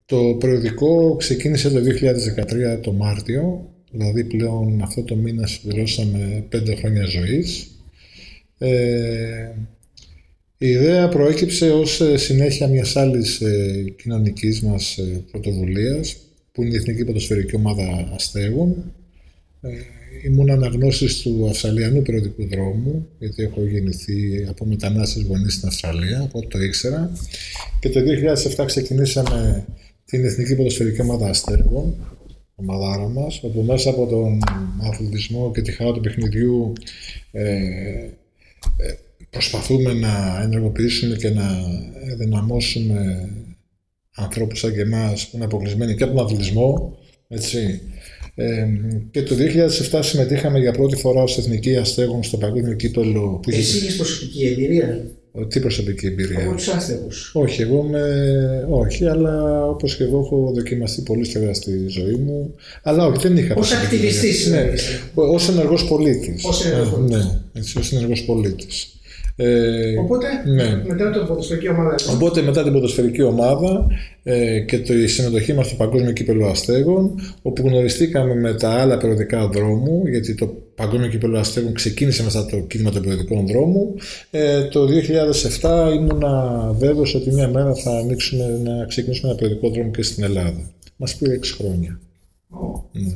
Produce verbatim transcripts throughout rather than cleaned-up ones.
Το περιοδικό ξεκίνησε το δύο χιλιάδες δεκατρία το Μάρτιο, δηλαδή πλέον αυτό το μήνα συμπληρώσαμε πέντε χρόνια ζωής. Ε, η ιδέα προέκυψε ως συνέχεια μιας άλλης ε, κοινωνικής μας ε, πρωτοβουλίας, που είναι η Εθνική Ποδοσφαιρική Ομάδα Αστέγων. Ε, ήμουν αναγνώστης του Αυστραλιανού περιοδικού δρόμου, γιατί έχω γεννηθεί από μετανάστες γονείς στην Αυστραλία, οπότε το ήξερα. Και το δύο χιλιάδες επτά ξεκινήσαμε την Εθνική Ποδοσφαιρική Ομάδα Αστέγων, ομαδάρα μας, όπου μέσα από τον αθλητισμό και τη χαρά του παιχνιδιού ε, ε, προσπαθούμε να ενεργοποιήσουμε και να ενδυναμώσουμε ανθρώπους σαν και εμάς που είναι αποκλεισμένοι και από τον αθλητισμό, έτσι. Ε, και το δύο χιλιάδες επτά συμμετείχαμε για πρώτη φορά ως Εθνική Αστέγων στο παγκόσμιο κύπελλο. Που Εσύ είχες προσωπική εμπειρία? Τι προσωπική εμπειρία? Από τους άστεγους? Όχι, εγώ με... όχι, αλλά όπως και εγώ έχω δοκιμαστεί πολύ στραβά στη ζωή μου. Αλλά όχι, δεν είχα. Ως ακτιβιστής? Ναι, ως ενεργός πολίτης. Ως ενεργός πολίτης. Ναι, έτσι, ως ενεργός πολίτης. Ε, Οπότε, ναι. μετά την ποδοσφαιρική ομάδα. Οπότε μετά την ποδοσφαιρική ομάδα ε, και τη συμμετοχή μας στο Παγκόσμιο Κύπελλο Αστέγων, όπου γνωριστήκαμε με τα άλλα περιοδικά δρόμου, γιατί το Παγκόσμιο Κύπελλο Αστέγων ξεκίνησε μέσα το κίνημα των περιοδικών δρόμου. Ε, το δύο χιλιάδες επτά ήμουνα βέβαιος ότι μια μέρα θα ανοίξουμε, να ξεκινήσουμε ένα περιοδικό δρόμο και στην Ελλάδα. Μας πήρε έξι χρόνια. Oh. Ναι.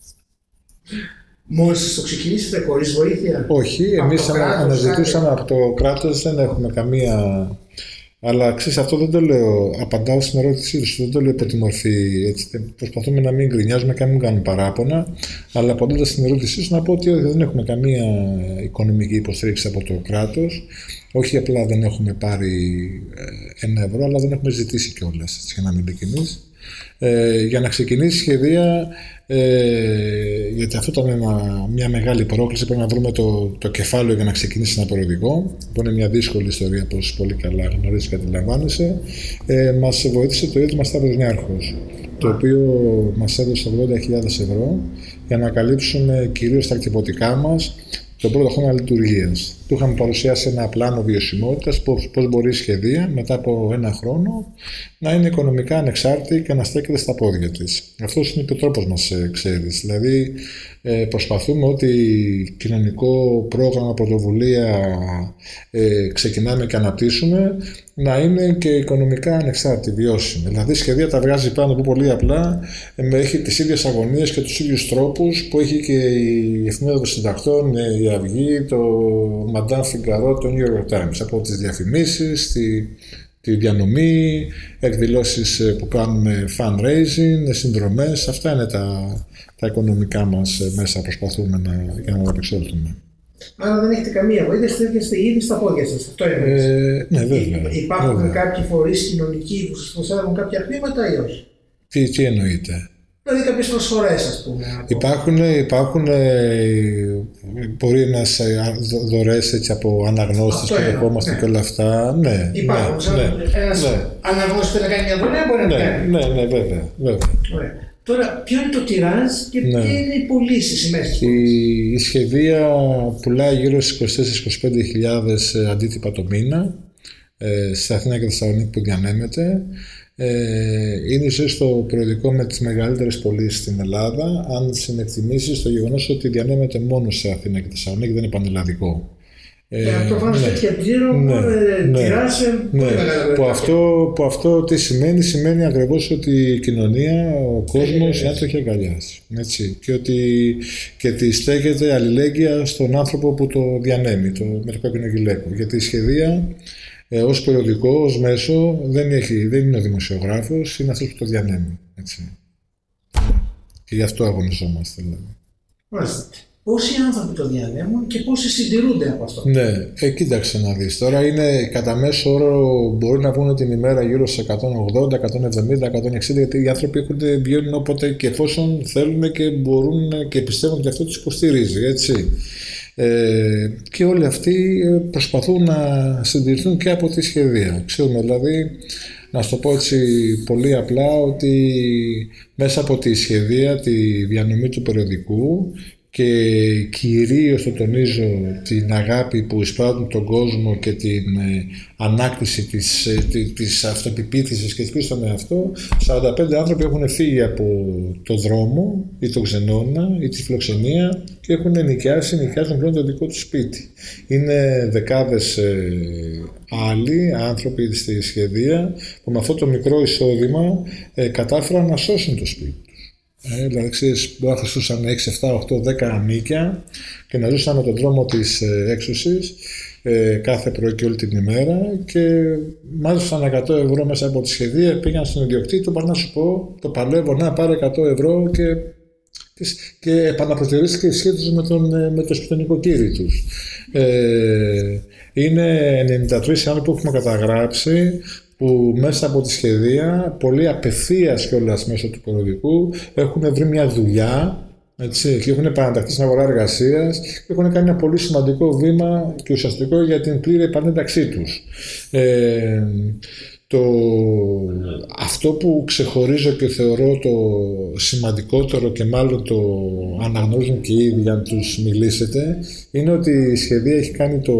Μόλις το ξεκινήσετε χωρίς βοήθεια? Όχι, εμείς αναζητούσαμε από το κράτος, δεν έχουμε καμία. Αλλά ξέρεις, αυτό δεν το λέω, απαντάω στην ερώτησή σου, δεν το λέω υπό τη μορφή. Έτσι, προσπαθούμε να μην γκρινιάζουμε και να μην κάνουμε παράπονα. Αλλά απαντώντας στην ερώτησή σου, να πω ότι δεν έχουμε καμία οικονομική υποστήριξη από το κράτος. Όχι απλά δεν έχουμε πάρει ένα ευρώ, αλλά δεν έχουμε ζητήσει κιόλας, για να μην ειλικρινείς. Ε, για να ξεκινήσει σχεδία, ε, γιατί αυτό ήταν ένα, μια μεγάλη πρόκληση, πρέπει να βρούμε το, το κεφάλαιο για να ξεκινήσει ένα περιοδικό, που είναι μια δύσκολη ιστορία, όπως πολύ καλά γνωρίζεις και αντιλαμβάνεσαι. Ε, μας βοήθησε το Ίδρυμα Σταύρος Νιάρχος, το οποίο μας έδωσε ογδόντα χιλιάδες ευρώ για να καλύψουμε κυρίως τα κτυπωτικά μας τον πρώτο χρόνο λειτουργίας. Του είχαμε παρουσιάσει ένα πλάνο βιωσιμότητας, πώς, πώς μπορεί η σχεδία μετά από ένα χρόνο να είναι οικονομικά ανεξάρτητη και να στέκεται στα πόδια της. Αυτός είναι και ο τρόπος μας, ε, ξέρεις. Δηλαδή, ε, προσπαθούμε ότι κοινωνικό πρόγραμμα, πρωτοβουλία ε, ξεκινάμε και αναπτύσσουμε να είναι και οικονομικά ανεξάρτητη, βιώσιμη. Δηλαδή, η σχεδία τα βγάζει πάνω που πολύ απλά, ε, έχει τις ίδιες αγωνίες και τους ίδιους τρόπους που έχει και η Εφημερίδα των Συντακτών, η Αυγή, το Madame Figaro, το New York Times, από τις διαφημίσεις, τη, τη διανομή, εκδηλώσεις που κάνουμε fundraising, συνδρομές, αυτά είναι τα, τα οικονομικά μας μέσα, προσπαθούμε να, για να απεξέλθουμε. Άρα δεν έχετε καμία βοήθεια, στέκεστε ήδη στα πόδια σας, αυτό είναι. Ε, ναι, βέβαια. Υπάρχουν βέβαια. κάποιοι φορείς κοινωνικοί που σας προσφέρουν κάποια χρήματα ή όχι? Τι, τι εννοείται? Δηλαδή κάποιες προσφορές, ας πούμε. Υπάρχουν, υπάρχουν μπορεί να σε δωρεές έτσι από αναγνώστες που δεχόμαστε, ναι, και όλα αυτά. Ναι, υπάρχουν. Ναι, ένας ναι, αναγνώστης να κάνει μια δωρεά, μπορεί να ναι, κάνει. Ναι, ναι, βέβαια. βέβαια. Ωραία. Τώρα, ποιο είναι το τιράζ και ναι, ποια είναι οι πωλήσεις, οι μέσες? Η, η σχεδία πουλάει γύρω στις είκοσι τέσσερις με είκοσι πέντε χιλιάδες αντίτυπα το μήνα, ε, στην Αθήνα και Θεσσαλονίκη που διανέμεται. Ε, είναι ίσως το περιοδικό με τις μεγαλύτερες πωλήσεις στην Ελλάδα, αν συνεκτιμήσεις το γεγονός ότι διανέμεται μόνο σε Αθήνα και Θεσσαλονίκη, δεν είναι πανελλαδικό. Και αυτό πάνω σε τέτοια τζίρο, τυράσε πολύ μεγάλα. Που αυτό, που αυτό τι σημαίνει? Σημαίνει ακριβώς ότι η κοινωνία, ο κόσμος, οι άνθρωποι έχει αγκαλιάσει. Έτσι. Και ότι και τη στέκεται αλληλέγγυα στον άνθρωπο που το διανέμει, το, με το κόκκινο γυλαίκο. Γιατί η σχεδία, ε, ως περιοδικό, ως μέσο, δεν, έχει, δεν είναι ο δημοσιογράφος, είναι αυτός που το διανέμει. Έτσι. Και γι' αυτό αγωνιζόμαστε, δηλαδή. Μάλιστα. Πόσοι άνθρωποι το διανέμουν και πόσοι συντηρούνται από αυτό? Ναι, ε, κοίταξε να δεις. Τώρα είναι κατά μέσο όρο, μπορεί να βγουν την ημέρα γύρω σε εκατόν ογδόντα, εκατόν εβδομήντα, εκατόν εξήντα, γιατί οι άνθρωποι έρχονται, βγαίνουν όποτε και εφόσον θέλουν και μπορούν και πιστεύουν ότι αυτό τους υποστηρίζει, έτσι. Ε, και όλοι αυτοί προσπαθούν να συντηρηθούν και από τη σχεδία. Ξέρουμε δηλαδή, να σου το πω έτσι πολύ απλά, ότι μέσα από τη σχεδία, τη διανομή του περιοδικού και κυρίως το τονίζω την αγάπη που εισπράττουν τον κόσμο και την ε, ανάκτηση της, ε, της αυτοπεποίθησης και της πίστης στον εαυτό, σαράντα πέντε άνθρωποι έχουν φύγει από το δρόμο ή το ξενώνα ή τη φιλοξενία και έχουν νοικιάσει, νοικιάζουν πλέον το δικό τους σπίτι. Είναι δεκάδες ε, άλλοι άνθρωποι στη σχεδία που με αυτό το μικρό εισόδημα ε, κατάφεραν να σώσουν το σπίτι. Ε, δηλαδή, ξέρεις, μπορεί να χρησιμοποιούσαν έξι, επτά, οκτώ, δέκα ανίκια και να ζούσαν με τον δρόμο της ε, έξωσης ε, κάθε πρωί και όλη την ημέρα και μάζεψαν εκατό ευρώ μέσα από τη σχεδία, πήγαν στον ιδιοκτήτη, το να σου πω, το παλεύω να πάρω εκατό ευρώ και, και επαναπροσδιορίστηκε η σχέση τους με, τον, με το σπιτονικοκύρι τους. Ε, είναι ενενήντα τρεις άνθρωποι που έχουμε καταγράψει που μέσα από τη σχεδία, πολύ απευθείας κιόλας μέσω του περιοδικού, έχουν βρει μια δουλειά, έτσι, και έχουν επαναταχθεί στην αγορά εργασίας και έχουν κάνει ένα πολύ σημαντικό βήμα και ουσιαστικό για την πλήρη επανένταξή τους. Ε, το, αυτό που ξεχωρίζω και θεωρώ το σημαντικότερο και μάλλον το αναγνωρίζουν και οι ίδιοι αν τους μιλήσετε, είναι ότι η σχεδία έχει κάνει το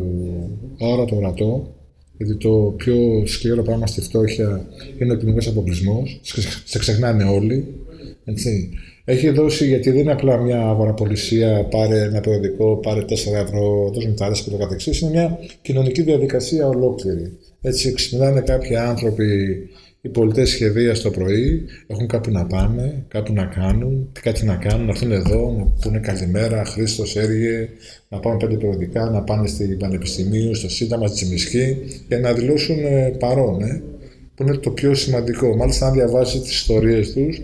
αόρατο ορατό. Γιατί το πιο σκληρό πράγμα στη φτώχεια είναι ο κοινωνικός αποκλεισμός. Σε ξεχνάνε όλοι. Έτσι. Έχει δώσει, γιατί δεν είναι απλά μια αγοραπολισία, πάρε ένα περιοδικό, πάρε τέσσερα ευρώ, δώσ' μου τα άρεσε και το καθεξής. Είναι μια κοινωνική διαδικασία ολόκληρη. Έτσι, ξυπνάνε κάποιοι άνθρωποι, οι πολιτές σχεδίας το πρωί, έχουν κάπου να πάνε, κάπου να κάνουν, κάτι να κάνουν, να έρθουν εδώ, να πούνε καλημέρα, Χρήστος, έργε, να πάμε πέντε περιοδικά, να πάνε στην Πανεπιστημίου, στο Σύνταγμα, στη Τσιμισκή και να δηλώσουν ε, παρόν, ε, που είναι το πιο σημαντικό. Μάλιστα, αν διαβάσει τις ιστορίες τους,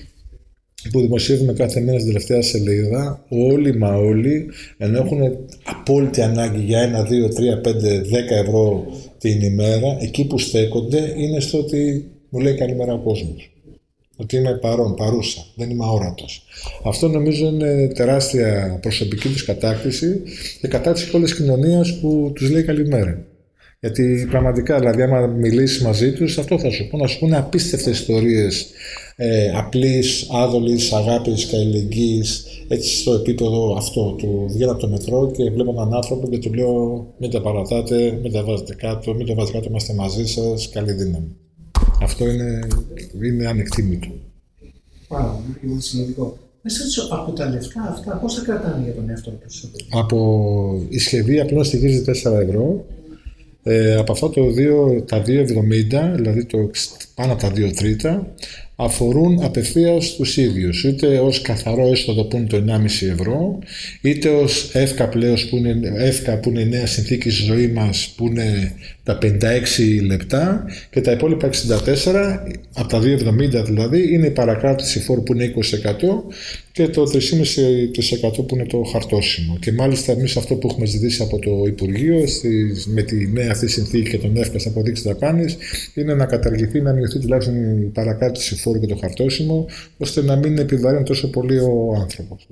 που δημοσιεύουμε κάθε μήνα στην τελευταία σελίδα, όλοι μα όλοι, ενώ έχουν απόλυτη ανάγκη για ένα, δύο, τρία, πέντε, δέκα ευρώ την ημέρα, εκεί που στέκονται είναι στο ότι μου λέει καλημέρα ο κόσμος. Ότι είμαι παρόν, παρούσα, δεν είμαι αόρατος. Αυτό νομίζω είναι τεράστια προσωπική τους κατάκτηση και κατάκτηση όλης της κοινωνίας που τους λέει καλημέρα. Γιατί πραγματικά, δηλαδή, άμα μιλήσεις μαζί τους, αυτό θα σου πω, να σου πούνε απίστευτες ιστορίες ε, απλής, άδολης, αγάπης και αλληλεγγύης, έτσι στο επίπεδο αυτό του βγαίνω από το μετρό και βλέπω έναν άνθρωπο και του λέω μην τα παρατάτε, μην τα βάζετε κάτω, μην το βάζετε κάτω, είμαστε μαζί σας, καλή δύναμη. Αυτό είναι, είναι ανεκτήμητο. Πάρα πολύ σημαντικό. Μέσα από τα λεφτά αυτά, πώς θα κρατάνε για τον εαυτό του? Από η σχεδία πλέον στοιχίζει τέσσερα ευρώ. Ε, από αυτά το δύο, τα δύο εβδομήντα, δηλαδή το, πάνω από τα δύο τρίτα, αφορούν απευθείας τους ίδιους, είτε ως καθαρό έσοδο που είναι το ενάμιση ευρώ, είτε ως εύκα πλέον που είναι, εύκα που είναι η νέα συνθήκη στη ζωή μας, που είναι τα πενήντα έξι λεπτά, και τα υπόλοιπα εξήντα τέσσερα, από τα δύο εβδομήντα δηλαδή, είναι η παρακράτηση φόρου που είναι είκοσι τοις εκατό και το τρία κόμμα πέντε τοις εκατό που είναι το χαρτόσημο. Και μάλιστα εμείς αυτό που έχουμε ζητήσει από το Υπουργείο στις, με τη νέα αυτή συνθήκη και τον εύκα αποδείξει δαπάνης, είναι να καταργηθεί, να μειωθεί τουλάχιστον η παρακράτηση φόρου και το χαρτόσημο, ώστε να μην επιβαρύνει τόσο πολύ ο άνθρωπος.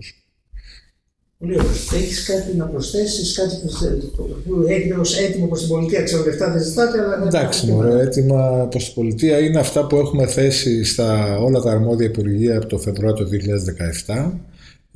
Πολύ ωραία. Έχεις κάτι να προσθέσεις, κάτι που έχετε ως έτοιμο προς την πολιτεία? Ξέρω λεφτά δεν ζητάτε, αλλά... Εντάξει, μωρέ, έτοιμα προς την πολιτεία είναι αυτά που έχουμε θέσει στα όλα τα αρμόδια υπουργεία από το Φεβρουάριο του δύο χιλιάδες δεκαεπτά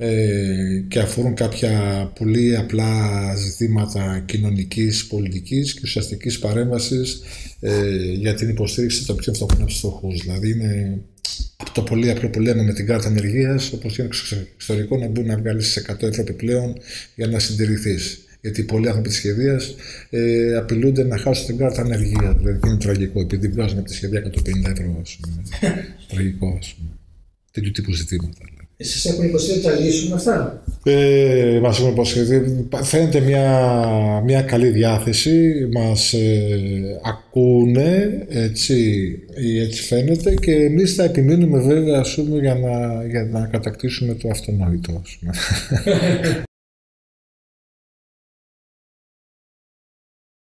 ε, και αφορούν κάποια πολύ απλά ζητήματα κοινωνικής, πολιτικής και ουσιαστικής παρέμβασης ε, για την υποστήριξη των πιο φτωχών από τους φτωχούς. Δηλαδή είναι από το πολύ απλό που λέμε με την κάρτα ανεργίας, όπως είναι εξωτερικό, να μπουν να βγάλεις εκατό ευρώ επιπλέον για να συντηρηθείς. Γιατί πολλοί άνθρωποι της σχεδίας ε, απειλούνται να χάσουν την κάρτα ανεργίας. Δηλαδή είναι τραγικό, επειδή βγάζουν από τη σχεδία εκατόν πενήντα ευρώ. Τραγικό, ας πούμε. Τέτοιου τύπου ζητήματα. Εσείς έχουν υποσχεθεί ότι θα λύσουν αυτά? Ε, μας έχουν υποσχεθεί. Φαίνεται μια, μια καλή διάθεση. Μας ε, ακούνε, έτσι, έτσι φαίνεται, και εμείς θα επιμείνουμε βέβαια, ας πούμε, για να, για να κατακτήσουμε το αυτονόητο.